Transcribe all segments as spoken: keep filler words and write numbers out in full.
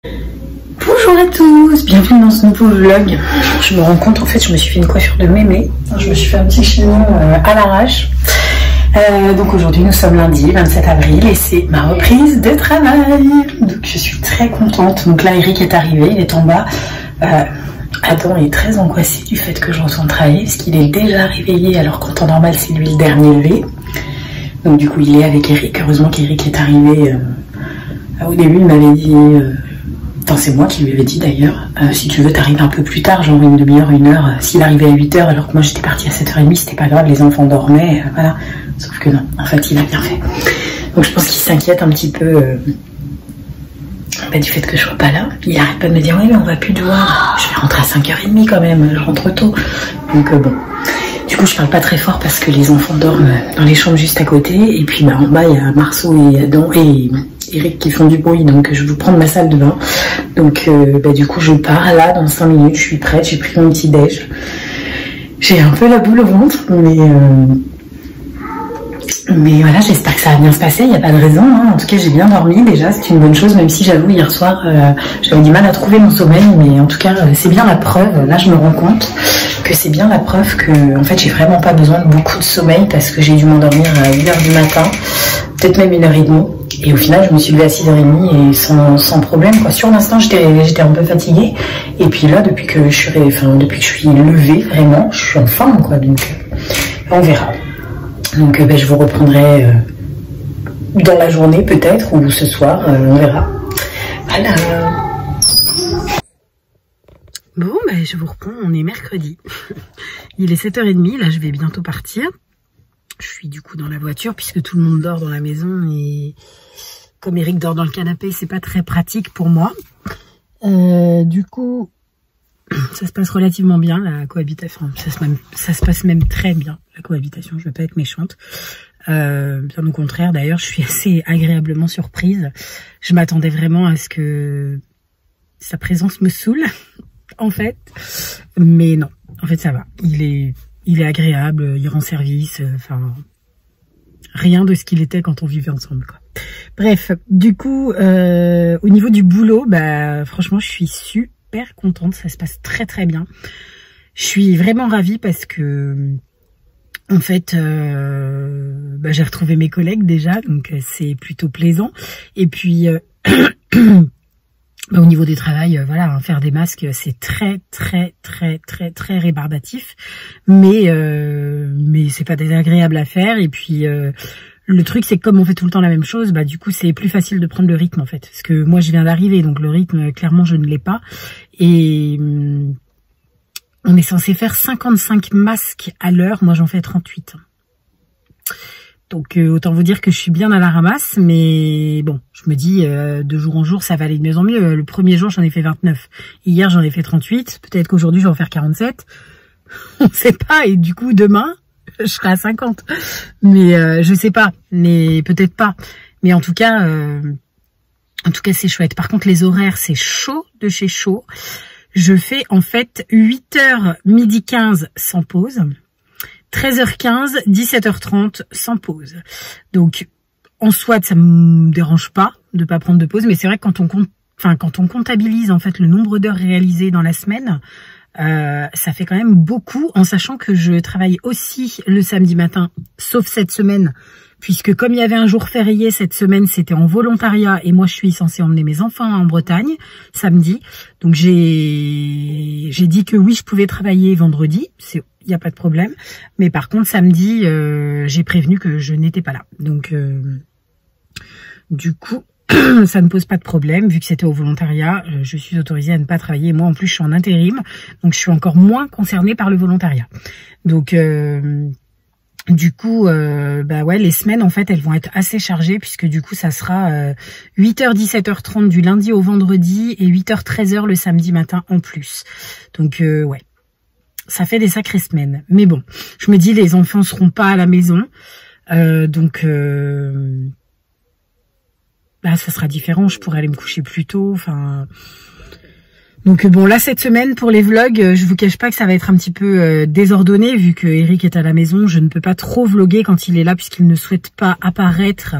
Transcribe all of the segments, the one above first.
Bonjour à tous, bienvenue dans ce nouveau vlog. Je me rends compte, en fait, je me suis fait une coiffure de mémé. Je me suis fait un petit chignon euh, à l'arrache. Euh, donc aujourd'hui, nous sommes lundi vingt-sept avril et c'est ma reprise de travail. Donc je suis très contente. Donc là, Eric est arrivé, il est en bas. Euh, Adam est très angoissé du fait que je retourne travailler parce qu'il est déjà réveillé alors qu'en temps normal, c'est lui le dernier levé. Donc du coup, il est avec Eric. Heureusement qu'Eric est arrivé. Euh, au début, il m'avait dit... Euh, Enfin, c'est moi qui lui avais dit d'ailleurs, euh, si tu veux t'arrives un peu plus tard, genre une demi-heure, une heure, euh, s'il arrivait à huit heures alors que moi j'étais partie à sept heures trente, c'était pas grave, les enfants dormaient, euh, voilà. Sauf que non, en fait il a bien fait. Donc je pense qu'il s'inquiète un petit peu euh, bah, du fait que je sois pas là. Il arrête pas de me dire, oui mais on va plus te voir, je vais rentrer à cinq heures trente quand même, je rentre tôt. Donc euh, bon, du coup je parle pas très fort parce que les enfants dorment dans les chambres juste à côté, et puis bah, en bas il y a Marceau et Adam et... Eric qui font du bruit, donc je vais vous prendre ma salle de bain. Donc euh, bah, du coup je pars là dans cinq minutes, je suis prête, j'ai pris mon petit déj. J'ai un peu la boule au ventre, mais euh, mais voilà, j'espère que ça va bien se passer, il n'y a pas de raison, hein. En tout cas j'ai bien dormi déjà, c'est une bonne chose, même si j'avoue hier soir euh, j'avais du mal à trouver mon sommeil, mais en tout cas euh, c'est bien la preuve, là je me rends compte que c'est bien la preuve que en fait j'ai vraiment pas besoin de beaucoup de sommeil parce que j'ai dû m'endormir à une heure du matin, peut-être même une heure trente. Et au final, je me suis levée à six heures trente et sans, sans problème, quoi. Sur l'instant, j'étais, j'étais un peu fatiguée. Et puis là, depuis que je suis, enfin, depuis que je suis levée, vraiment, je suis en forme, quoi. Donc, on verra. Donc, ben, je vous reprendrai euh, dans la journée, peut-être, ou ce soir, euh, on verra. Voilà. Bon, ben, je vous reprends, on est mercredi. Il est sept heures trente, là, je vais bientôt partir. Je suis du coup dans la voiture puisque tout le monde dort dans la maison et comme Eric dort dans le canapé, c'est pas très pratique pour moi. Euh, du coup, ça se passe relativement bien la cohabitation. Ça se, même, ça se passe même très bien la cohabitation. Je vais pas être méchante. Euh, bien au contraire, d'ailleurs, je suis assez agréablement surprise. Je m'attendais vraiment à ce que sa présence me saoule, en fait, mais non. En fait, ça va. Il est Il est agréable, il rend service, enfin, euh, rien de ce qu'il était quand on vivait ensemble, quoi. Bref, du coup, euh, au niveau du boulot, bah, franchement, je suis super contente, ça se passe très très bien. Je suis vraiment ravie parce que, en fait, euh, bah, j'ai retrouvé mes collègues déjà, donc c'est plutôt plaisant. Et puis... Euh, Bah, au niveau du travail, euh, voilà, hein, faire des masques, c'est très, très, très, très, très rébarbatif, mais euh, mais c'est pas désagréable à faire. Et puis euh, le truc, c'est que comme on fait tout le temps la même chose, bah du coup, c'est plus facile de prendre le rythme en fait, parce que moi, je viens d'arriver, donc le rythme, clairement, je ne l'ai pas. Et hum, on est censé faire cinquante-cinq masques à l'heure. Moi, j'en fais trente-huit. Donc euh, autant vous dire que je suis bien à la ramasse, mais bon, je me dis euh, de jour en jour ça va aller de mieux en mieux. Le premier jour j'en ai fait vingt-neuf, hier j'en ai fait trente-huit, peut-être qu'aujourd'hui je vais en faire quarante-sept, on sait pas, et du coup demain je serai à cinquante, mais euh, je sais pas, mais peut-être pas, mais en tout cas, euh, en tout cas c'est chouette. Par contre les horaires c'est chaud de chez chaud, je fais en fait huit heures midi quinze sans pause, treize heures quinze, dix-sept heures trente sans pause. Donc, en soi, ça me dérange pas de pas prendre de pause, mais c'est vrai que quand on compte, enfin, quand on comptabilise, en fait, le nombre d'heures réalisées dans la semaine, euh, ça fait quand même beaucoup, en sachant que je travaille aussi le samedi matin, sauf cette semaine, puisque comme il y avait un jour férié cette semaine, c'était en volontariat, et moi, je suis censée emmener mes enfants en Bretagne, samedi. Donc, j'ai, j'ai dit que oui, je pouvais travailler vendredi, c'est il n'y a pas de problème. Mais par contre, samedi, euh, j'ai prévenu que je n'étais pas là. Donc, euh, du coup, ça ne pose pas de problème. Vu que c'était au volontariat, euh, je suis autorisée à ne pas travailler. Moi, en plus, je suis en intérim. Donc, je suis encore moins concernée par le volontariat. Donc, euh, du coup, euh, bah ouais, les semaines, en fait, elles vont être assez chargées. Puisque du coup, ça sera euh, huit heures dix-sept heures trente du lundi au vendredi. Et huit heures treize heures le samedi matin en plus. Donc, euh, ouais. Ça fait des sacrées semaines. Mais bon, je me dis, les enfants seront pas à la maison. Euh, donc, euh, bah, ça sera différent. Je pourrais aller me coucher plus tôt. Enfin, donc bon, là, cette semaine, pour les vlogs, je vous cache pas que ça va être un petit peu euh, désordonné. Vu que Eric est à la maison, je ne peux pas trop vlogger quand il est là, puisqu'il ne souhaite pas apparaître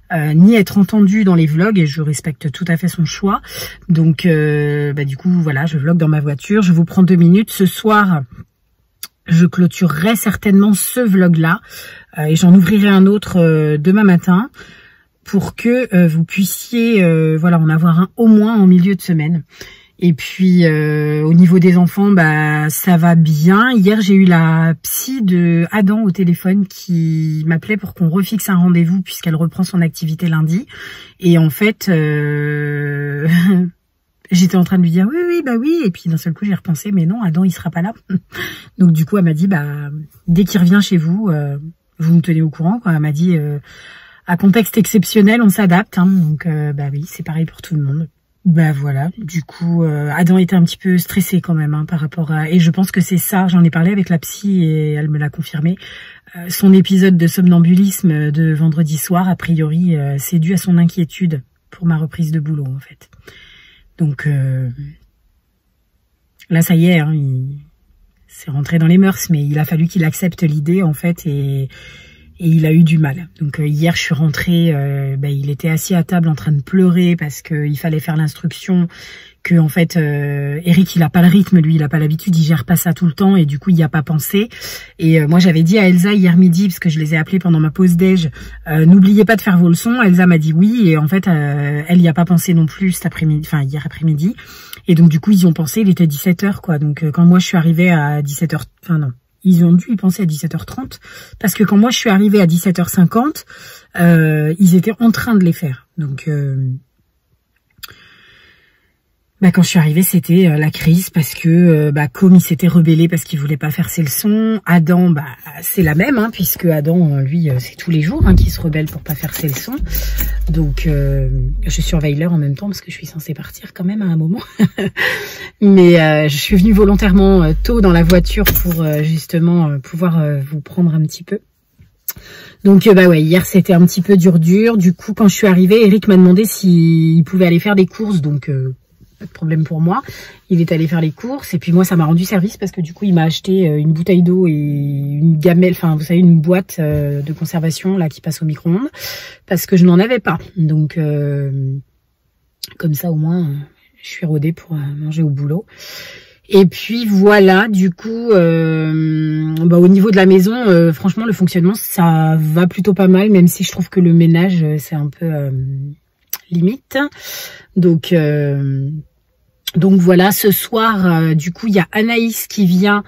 euh, ni être entendu dans les vlogs, et je respecte tout à fait son choix. Donc, euh, bah, du coup, voilà, je vlog dans ma voiture. Je vous prends deux minutes. Ce soir, je clôturerai certainement ce vlog-là, euh, et j'en ouvrirai un autre euh, demain matin pour que euh, vous puissiez, euh, voilà, en avoir un au moins en milieu de semaine. Et puis euh, au niveau des enfants, bah ça va bien. Hier j'ai eu la psy de Adam au téléphone qui m'appelait pour qu'on refixe un rendez-vous puisqu'elle reprend son activité lundi. Et en fait, euh... j'étais en train de lui dire oui oui bah oui. Et puis d'un seul coup j'ai repensé mais non, Adam il sera pas là. Donc du coup elle m'a dit bah dès qu'il revient chez vous, euh, vous me tenez au courant quoi. Elle m'a dit euh, à contexte exceptionnel on s'adapte. Hein. Donc euh, bah oui c'est pareil pour tout le monde. Bah voilà, du coup, euh, Adam était un petit peu stressé quand même hein, par rapport à... Et je pense que c'est ça, j'en ai parlé avec la psy et elle me l'a confirmé. Euh, son épisode de somnambulisme de vendredi soir, a priori, euh, c'est dû à son inquiétude pour ma reprise de boulot en fait. Donc euh, là, ça y est, hein, il c'est rentré dans les mœurs, mais il a fallu qu'il accepte l'idée en fait et... Et il a eu du mal. Donc euh, hier, je suis rentrée, euh, bah, il était assis à table en train de pleurer parce qu'il fallait faire l'instruction, que en fait, euh, Eric, il a pas le rythme, lui, il a pas l'habitude, il gère pas ça tout le temps et du coup, il y a pas pensé. Et euh, moi, j'avais dit à Elsa hier midi, parce que je les ai appelés pendant ma pause déj, euh, n'oubliez pas de faire vos leçons. Elsa m'a dit oui et en fait, euh, elle y a pas pensé non plus cet après-midi, enfin hier après-midi. Et donc du coup, ils y ont pensé, il était dix-sept heures quoi. Donc euh, quand moi je suis arrivée à dix-sept heures, enfin non. Ils ont dû y penser à dix-sept heures trente, parce que quand moi je suis arrivée à dix-sept heures cinquante, euh, ils étaient en train de les faire. Donc, euh, bah, quand je suis arrivée, c'était euh, la crise, parce que euh, bah, comme il s'était rebellé parce qu'il voulait pas faire ses leçons, Adam, bah, c'est la même, hein, puisque Adam, lui, euh, c'est tous les jours hein, qu'il se rebelle pour pas faire ses leçons. Donc, euh, je surveille l'heure en même temps, parce que je suis censée partir quand même à un moment. Mais euh, je suis venue volontairement euh, tôt dans la voiture pour euh, justement euh, pouvoir euh, vous prendre un petit peu. Donc euh, bah ouais, hier c'était un petit peu dur dur. Du coup quand je suis arrivée, Eric m'a demandé s'il pouvait aller faire des courses. Donc euh, pas de problème pour moi. Il est allé faire les courses et puis moi ça m'a rendu service parce que du coup il m'a acheté euh, une bouteille d'eau et une gamelle, enfin vous savez une boîte euh, de conservation là qui passe au micro-ondes parce que je n'en avais pas. Donc euh, comme ça au moins... Euh, je suis rodée pour manger au boulot. Et puis voilà, du coup, euh, bah, au niveau de la maison, euh, franchement, le fonctionnement, ça va plutôt pas mal, même si je trouve que le ménage, c'est un peu euh, limite. Donc, euh, donc voilà, ce soir, euh, du coup, il y a Anaïs qui vient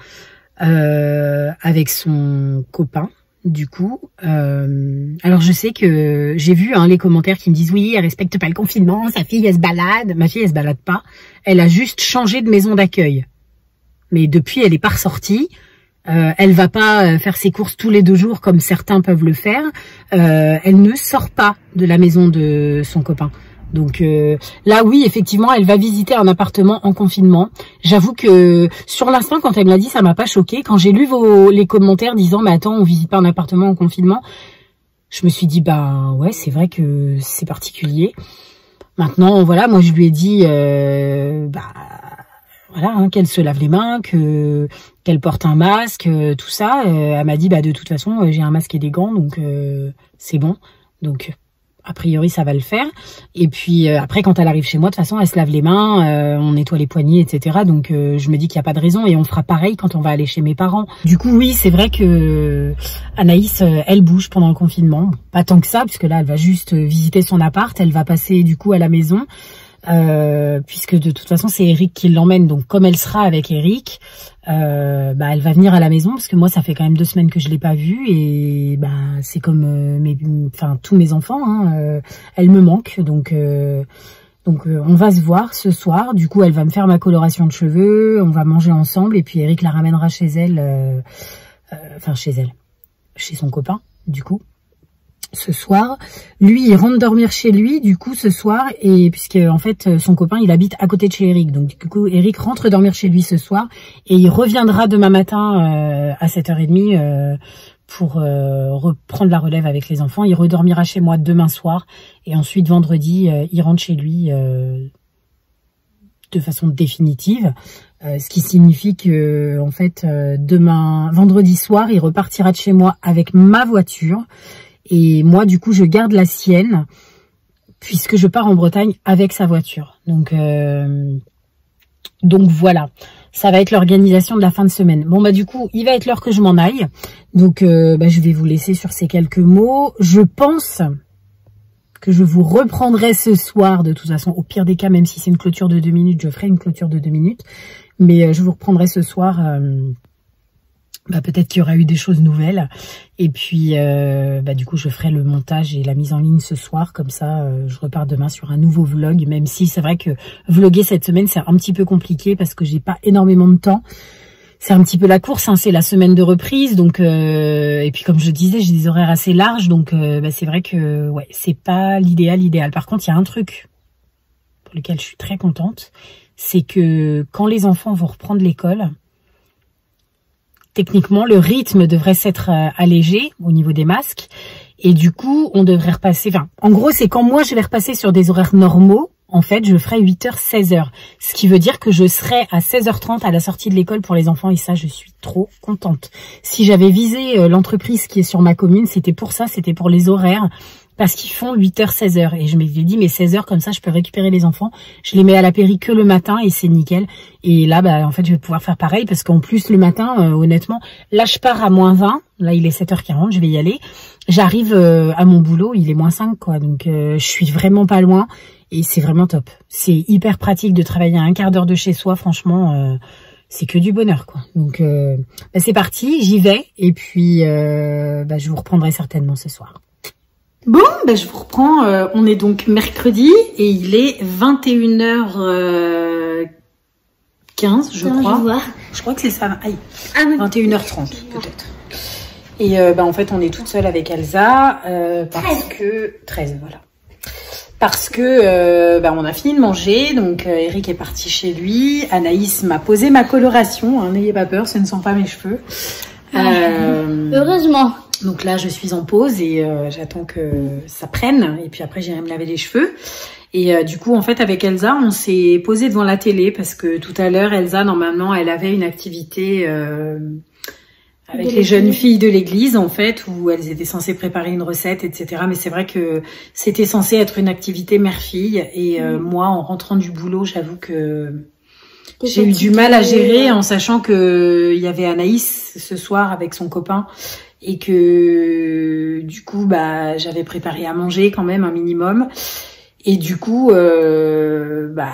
euh, avec son copain. Du coup, euh, alors je sais que j'ai vu hein, les commentaires qui me disent oui, elle respecte pas le confinement, sa fille elle se balade. Ma fille elle se balade pas, elle a juste changé de maison d'accueil. Mais depuis elle est pas ressortie. Euh, elle va pas faire ses courses tous les deux jours comme certains peuvent le faire. Euh, elle ne sort pas de la maison de son copain. Donc euh, là oui effectivement elle va visiter un appartement en confinement. J'avoue que sur l'instant quand elle me l'a dit ça m'a pas choqué. Quand j'ai lu vos les commentaires disant mais attends on visite pas un appartement en confinement, je me suis dit bah ouais c'est vrai que c'est particulier. Maintenant voilà moi je lui ai dit euh, bah voilà hein, qu'elle se lave les mains, que qu'elle porte un masque, euh, tout ça. Euh, elle m'a dit bah de toute façon euh, j'ai un masque et des gants donc euh, c'est bon donc. A priori, ça va le faire. Et puis euh, après, quand elle arrive chez moi, de toute façon, elle se lave les mains, euh, on nettoie les poignets, et cetera. Donc, euh, je me dis qu'il n'y a pas de raison. Et on fera pareil quand on va aller chez mes parents. Du coup, oui, c'est vrai que Anaïs, euh, elle bouge pendant le confinement. Pas tant que ça, puisque là, elle va juste visiter son appart. Elle va passer, du coup, à la maison. Euh, puisque de toute façon, c'est Eric qui l'emmène. Donc, comme elle sera avec Eric, euh, bah, elle va venir à la maison. Parce que moi, ça fait quand même deux semaines que je l'ai pas vue. Et bah, c'est comme euh, mes, enfin, tous mes enfants. Hein, euh, elle me manque. Donc, euh, donc euh, on va se voir ce soir. Du coup, elle va me faire ma coloration de cheveux. On va manger ensemble. Et puis, Eric la ramènera chez elle. Euh, euh, enfin, chez elle. Chez son copain, du coup. Ce soir, lui il rentre dormir chez lui du coup ce soir et puisque en fait son copain il habite à côté de chez Eric, donc du coup Eric rentre dormir chez lui ce soir et il reviendra demain matin euh, à sept heures trente euh, pour euh, reprendre la relève avec les enfants. Il redormira chez moi demain soir et ensuite vendredi euh, il rentre chez lui euh, de façon définitive, euh, ce qui signifie que en fait euh, demain vendredi soir il repartira de chez moi avec ma voiture. Et moi, du coup, je garde la sienne puisque je pars en Bretagne avec sa voiture. Donc, euh, donc voilà. Ça va être l'organisation de la fin de semaine. Bon, bah du coup, il va être l'heure que je m'en aille. Donc, euh, bah, je vais vous laisser sur ces quelques mots. Je pense que je vous reprendrai ce soir. De toute façon, au pire des cas, même si c'est une clôture de deux minutes, je ferai une clôture de deux minutes. Mais euh, je vous reprendrai ce soir. Euh, bah, peut-être qu'il y aura eu des choses nouvelles. Et puis, euh, bah, du coup, je ferai le montage et la mise en ligne ce soir. Comme ça, euh, je repars demain sur un nouveau vlog. Même si c'est vrai que vlogger cette semaine, c'est un petit peu compliqué parce que j'ai pas énormément de temps. C'est un petit peu la course, hein, c'est la semaine de reprise. Donc, euh, et puis comme je disais, j'ai des horaires assez larges. Donc, euh, bah, c'est vrai que ouais, c'est pas l'idéal, idéal. Par contre, il y a un truc pour lequel je suis très contente. C'est que quand les enfants vont reprendre l'école, techniquement, le rythme devrait s'être euh, allégé au niveau des masques. Et du coup, on devrait repasser... Enfin, en gros, c'est quand moi, je vais repasser sur des horaires normaux, en fait, je ferai huit heures, seize heures. Ce qui veut dire que je serai à seize heures trente à la sortie de l'école pour les enfants. Et ça, je suis trop contente. Si j'avais visé euh, l'entreprise qui est sur ma commune, c'était pour ça, c'était pour les horaires. Parce qu'ils font huit heures, seize heures. Et je m'étais dit, mais seize heures, comme ça, je peux récupérer les enfants. Je les mets à la péri que le matin et c'est nickel. Et là, bah, en fait, je vais pouvoir faire pareil parce qu'en plus, le matin, euh, honnêtement, là, je pars à moins vingt. Là, il est sept heures quarante, je vais y aller. J'arrive euh, à mon boulot, il est moins cinq, quoi. Donc, euh, je suis vraiment pas loin et c'est vraiment top. C'est hyper pratique de travailler à un quart d'heure de chez soi, franchement. Euh, c'est que du bonheur, quoi. Donc, euh, bah, c'est parti, j'y vais. Et puis, euh, bah, je vous reprendrai certainement ce soir. Bon, ben je vous reprends. Euh, on est donc mercredi et il est vingt et une heures quinze, je non, crois. Je, vois. je crois que c'est ça. Aïe. Ah, oui. vingt et une heures trente peut-être. Et euh, ben en fait, on est toute seule avec Elsa euh, parce treize. que treize, voilà. Parce que euh, ben, on a fini de manger, donc euh, Eric est parti chez lui. Anaïs m'a posé ma coloration. Hein, n'ayez pas peur, ce ne sont pas mes cheveux. Euh, Heureusement. Donc là, je suis en pause et euh, j'attends que ça prenne. Et puis après, j'irai me laver les cheveux. Et euh, du coup, en fait, avec Elsa, on s'est posé devant la télé parce que tout à l'heure, Elsa, normalement, elle avait une activité euh, avec les jeunes filles de l'église, en fait, où elles étaient censées préparer une recette, et cetera. Mais c'est vrai que c'était censé être une activité mère-fille. Et euh, mmh. moi, en rentrant du boulot, j'avoue que j'ai eu du mal à gérer en sachant que il y avait Anaïs ce soir avec son copain. Et que du coup bah j'avais préparé à manger quand même un minimum et du coup euh, bah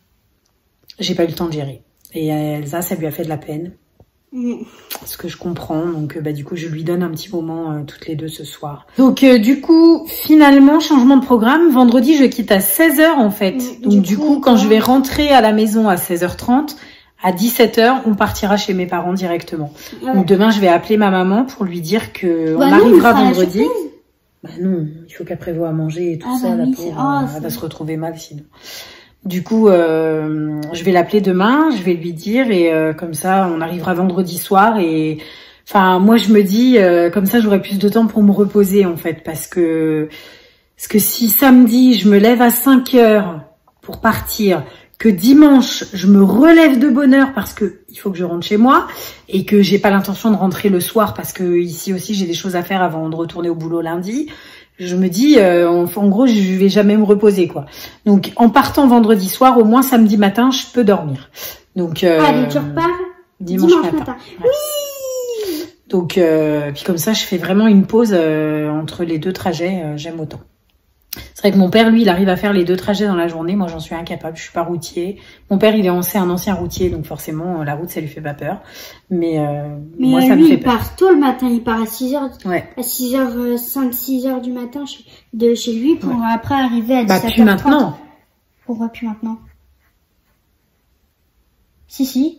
j'ai pas eu le temps de gérer et Elsa ça lui a fait de la peine mmh. ce que je comprends donc bah du coup je lui donne un petit moment euh, toutes les deux ce soir donc euh, du coup finalement changement de programme, vendredi je quitte à seize heures en fait mmh. donc du, du coup, coup quand je vais rentrer à la maison à seize heures trente à dix-sept heures, on partira chez mes parents directement. Ouais. Donc demain, je vais appeler ma maman pour lui dire que bah on non, arrivera vendredi. Bah non, il faut qu'elle prévoie à manger et tout ah ça. Bah la oui, pauvre, oh, elle va se retrouver mal sinon. Du coup, euh, je vais l'appeler demain, je vais lui dire et euh, comme ça, on arrivera vendredi soir et enfin, moi je me dis euh, comme ça, j'aurai plus de temps pour me reposer en fait parce que parce que si samedi, je me lève à cinq heures pour partir. Que dimanche, je me relève de bonne heure parce que il faut que je rentre chez moi et que j'ai pas l'intention de rentrer le soir parce que ici aussi j'ai des choses à faire avant de retourner au boulot lundi. Je me dis, euh, en, en gros, je vais jamais me reposer quoi. Donc en partant vendredi soir, au moins samedi matin, je peux dormir. Donc euh, ah, donc tu repars dimanche, dimanche matin. matin. Ouais. Oui. Donc euh, puis comme ça, je fais vraiment une pause euh, entre les deux trajets. Euh, J'aime autant. C'est vrai que mon père, lui, il arrive à faire les deux trajets dans la journée. Moi, j'en suis incapable. Je suis pas routier. Mon père, il est ancien, un ancien routier, donc forcément, la route, ça lui fait pas peur. Mais, euh, Mais moi, euh, ça lui, me fait il peur. part tôt le matin. Il part à six heures, ouais. à six heures cinq, six heures du matin de chez lui pour ouais. après arriver à bah, dix-sept heures trente. Bah, plus maintenant. Pourquoi plus maintenant? Si, si.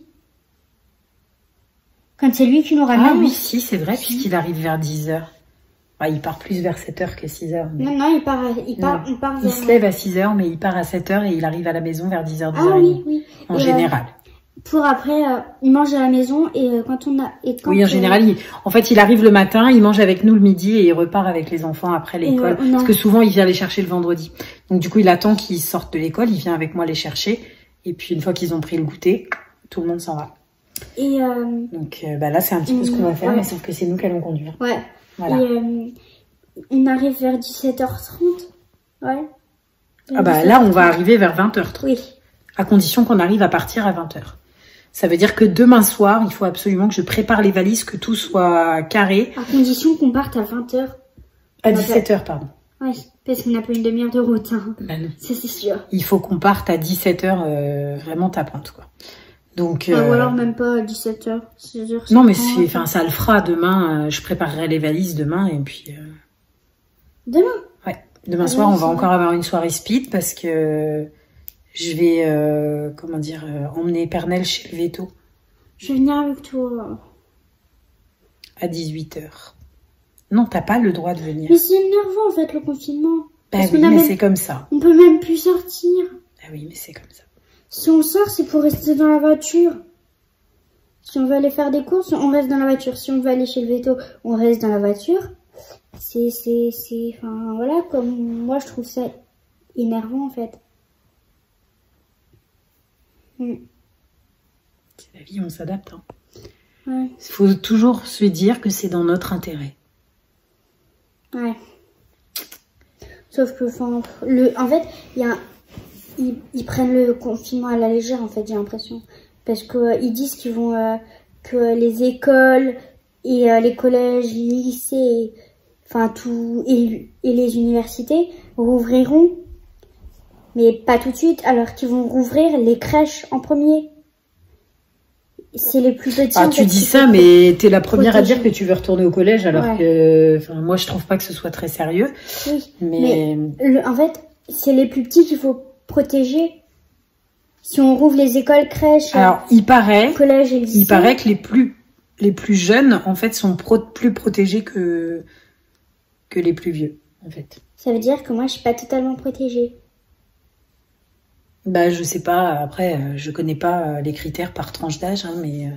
Quand c'est lui qui nous ramène. Ah oui, si, c'est vrai, si. Puisqu'il arrive vers dix heures. Ah, il part plus vers sept heures que six heures. Mais... Non, non, il part, il part, il part vers... Il se lève à six heures, mais il part à sept heures et il arrive à la maison vers dix heures, dix heures ah, oui, oui. En et général. Euh, pour après, euh, il mange à la maison et euh, quand on a... Et quand oui, en général, il... en fait, il arrive le matin, il mange avec nous le midi et il repart avec les enfants après l'école. Euh, parce que souvent, il vient les chercher le vendredi. Donc, du coup, il attend qu'ils sortent de l'école, il vient avec moi les chercher. Et puis, une fois qu'ils ont pris le goûter, tout le monde s'en va. Et euh... Donc, euh, bah là, c'est un petit peu ce qu'on va faire, ouais. mais sauf que c'est nous qui allons conduire. Ouais. Voilà. Et, euh... on arrive vers dix-sept heures trente. Ouais. Ah bah là, on va arriver vers vingt heures trente. Oui. À condition qu'on arrive à partir à vingt heures. Ça veut dire que demain soir, il faut absolument que je prépare les valises, que tout soit carré. À condition qu'on parte à vingt heures. À dix-sept heures, pardon. Ouais, parce qu'on n'a pas une demi-heure de route. Hein. Bah non. Ça, c'est sûr. Il faut qu'on parte à dix-sept heures, euh, vraiment tapante, quoi. Donc, ah, euh... ou alors même pas à dix-sept heures. Non, mais c'est, enfin, ça le fera demain. Euh, je préparerai les valises demain et puis... Euh... Demain? Ouais. Demain soir, on va encore avoir une soirée speed parce que... Je vais, euh, comment dire, euh, emmener Pernelle chez le veto. Je vais venir avec toi. À dix-huit heures. Non, t'as pas le droit de venir. Mais c'est énervant, en fait, le confinement. Bah oui, mais même... c'est comme ça. On peut même plus sortir. Ah oui, mais c'est comme ça. Si on sort, c'est pour rester dans la voiture. Si on veut aller faire des courses, on reste dans la voiture. Si on veut aller chez le veto, on reste dans la voiture. C'est, c'est, c'est, enfin, voilà, comme moi, je trouve ça énervant, en fait. Mm. C'est la vie, on s'adapte. Hein. Ouais. Il faut toujours se dire que c'est dans notre intérêt. Ouais. Sauf que, enfin, le, en fait, il y a, ils, ils prennent le confinement à la légère, en fait, j'ai l'impression, parce que euh, ils disent qu'ils vont, euh, que les écoles et euh, les collèges, les lycées, enfin tout, et, et les universités rouvriront. Mais pas tout de suite, alors qu'ils vont rouvrir les crèches en premier. C'est les plus petits. Ah, tu dis ça, mais t'es la première protéger. à dire que tu veux retourner au collège, alors ouais. que, enfin, moi, je trouve pas que ce soit très sérieux. Oui. Mais, mais le, en fait, c'est les plus petits qu'il faut protéger. Si on rouvre les écoles, crèches, alors il paraît, collèges et lycées, il paraît que les plus, les plus jeunes, en fait, sont pro, plus protégés que que les plus vieux, en fait. Ça veut dire que moi, je suis pas totalement protégée. Bah, je sais pas, après, je connais pas les critères par tranche d'âge, hein, mais...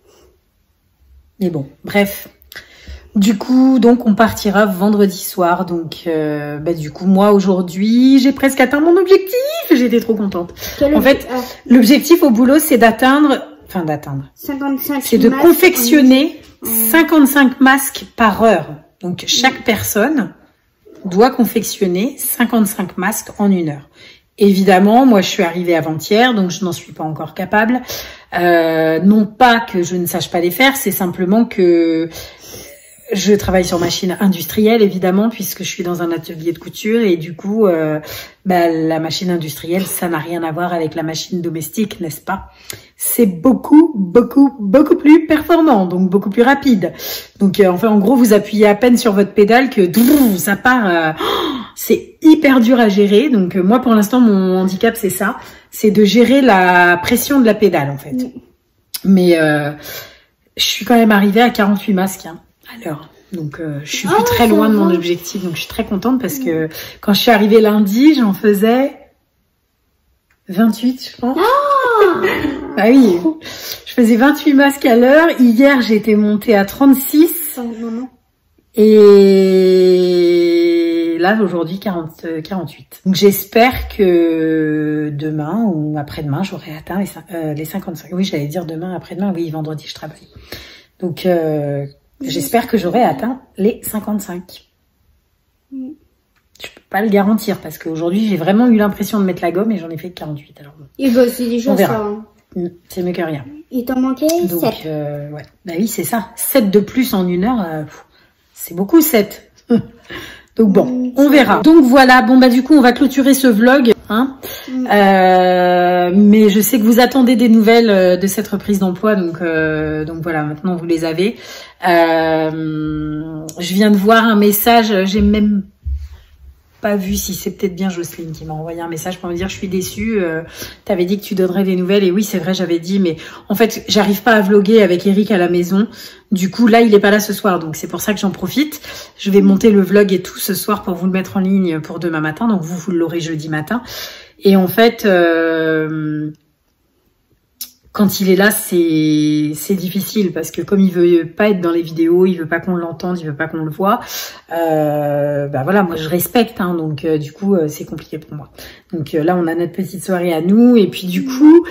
Mais bon, bref. Du coup, donc, on partira vendredi soir. Donc, euh, bah, du coup, moi, aujourd'hui, j'ai presque atteint mon objectif. J'étais trop contente. Quel en fait, ah. l'objectif au boulot, c'est d'atteindre... Enfin, d'atteindre. cinquante-cinq C'est de confectionner en... cinquante-cinq masques par heure. Donc, chaque mmh. personne doit confectionner cinquante-cinq masques en une heure. Évidemment, moi, je suis arrivée avant-hier, donc je n'en suis pas encore capable. Euh, non pas que je ne sache pas les faire, c'est simplement que je travaille sur machine industrielle, évidemment, puisque je suis dans un atelier de couture. Et du coup, euh, bah, la machine industrielle, ça n'a rien à voir avec la machine domestique, n'est-ce pas? C'est beaucoup, beaucoup, beaucoup plus performant, donc beaucoup plus rapide. Donc, euh, enfin, en gros, vous appuyez à peine sur votre pédale que drrr, ça part... Euh, c'est hyper dur à gérer. Donc, euh, moi, pour l'instant, mon handicap, c'est ça. C'est de gérer la pression de la pédale, en fait. Mmh. Mais euh, je suis quand même arrivée à quarante-huit masques hein, à l'heure. Donc, euh, je suis plus oh, très loin de mon objectif. Donc, je suis très contente parce que quand je suis arrivée lundi, j'en faisais vingt-huit, je pense. Oh bah oui, je faisais vingt-huit masques à l'heure. Hier, j'ai été montée à trente-six. Oh, non, non. Et là, aujourd'hui, quarante, quarante-huit. Donc, j'espère que demain ou après-demain, j'aurai atteint les, euh, les cinquante-cinq. Oui, j'allais dire demain, après-demain. Oui, vendredi, je travaille. Donc, euh, j'espère que j'aurai atteint les cinquante-cinq. Mm. Je peux pas le garantir parce qu'aujourd'hui, j'ai vraiment eu l'impression de mettre la gomme et j'en ai fait que quarante-huit. Alors bon. Et bah, c'est déjà ça. Hein. C'est mieux que rien. Il t'en manquait Donc, sept. Euh, ouais. Bah oui, c'est ça. sept de plus en une heure, euh, c'est beaucoup, sept. Donc bon, mmh, on verra. Donc voilà, bon bah du coup, on va clôturer ce vlog. Hein. Mmh. Euh, mais je sais que vous attendez des nouvelles de cette reprise d'emploi. Donc, euh, donc voilà, maintenant vous les avez. Euh, je viens de voir un message, j'ai même... pas vu si c'est peut-être bien Jocelyne qui m'a envoyé un message pour me dire je suis déçue, euh, t'avais dit que tu donnerais des nouvelles et oui c'est vrai j'avais dit mais en fait j'arrive pas à vlogger avec Eric à la maison, du coup là il est pas là ce soir donc c'est pour ça que j'en profite, je vais monter le vlog et tout ce soir pour vous le mettre en ligne pour demain matin, donc vous vous l'aurez jeudi matin et en fait euh, quand il est là, c'est c'est difficile parce que comme il veut pas être dans les vidéos, il veut pas qu'on l'entende, il veut pas qu'on le voit. Euh, bah voilà, moi je respecte, hein, donc euh, du coup euh, c'est compliqué pour moi. Donc euh, là on a notre petite soirée à nous et puis du coup,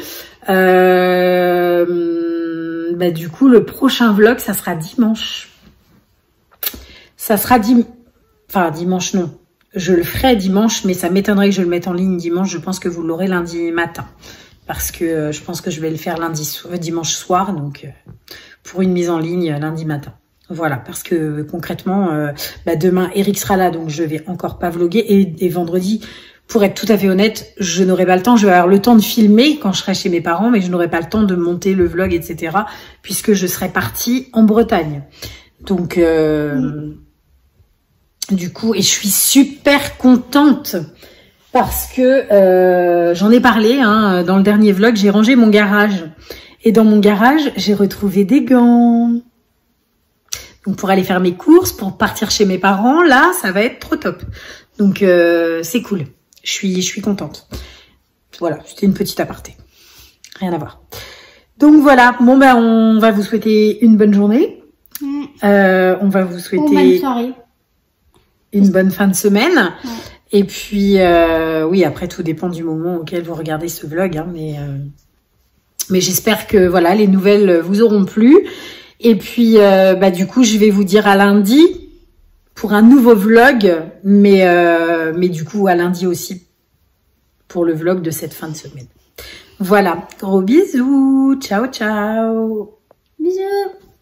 euh, bah du coup le prochain vlog ça sera dimanche. Ça sera dim... Enfin, dimanche, non. Je le ferai dimanche, mais ça m'étonnerait que je le mette en ligne dimanche. Je pense que vous l'aurez lundi matin. Parce que euh, je pense que je vais le faire lundi so euh, dimanche soir. Donc, euh, pour une mise en ligne euh, lundi matin. Voilà, parce que euh, concrètement, euh, bah, demain, Eric sera là. Donc, je vais encore pas vloguer. Et, et vendredi, pour être tout à fait honnête, je n'aurai pas le temps. Je vais avoir le temps de filmer quand je serai chez mes parents. Mais je n'aurai pas le temps de monter le vlog, et cetera. Puisque je serai partie en Bretagne. Donc... Euh, mmh. Du coup, et je suis super contente parce que euh, j'en ai parlé hein, dans le dernier vlog, j'ai rangé mon garage. Et dans mon garage, j'ai retrouvé des gants. Donc pour aller faire mes courses, pour partir chez mes parents, là, ça va être trop top. Donc euh, c'est cool. Je suis, je suis contente. Voilà, c'était une petite aparté. Rien à voir. Donc voilà, bon ben on va vous souhaiter une bonne journée. Mmh. Euh, on va vous souhaiter... Ou bonne soirée. Une bonne fin de semaine. Ouais. Et puis, euh, oui, après, tout dépend du moment auquel vous regardez ce vlog. Hein, mais euh, mais j'espère que voilà, les nouvelles vous auront plu. Et puis, euh, bah, du coup, je vais vous dire à lundi pour un nouveau vlog. Mais, euh, mais du coup, à lundi aussi pour le vlog de cette fin de semaine. Voilà. Gros bisous. Ciao, ciao. Bisous.